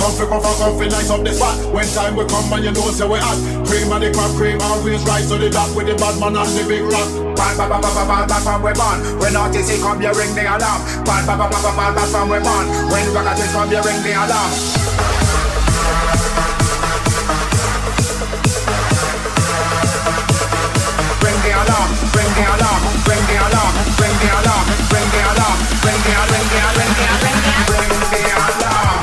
come fi nice up the spot. When time we come and you know say we hot. Cream of the crop, cream always rise to the top with the bad man and the big rock. Bad, bad, bad, bad, bad, that's when we born. When artists come, you ring the alarm. Bad, bad, bad, bad, bad, that's when we born. When rockets come, you ring the alarm. Ring the alarm, ring the alarm, ring the alarm, ring the alarm, ring the alarm, ring the alarm, ring the alarm, ring the alarm, ring the alarm.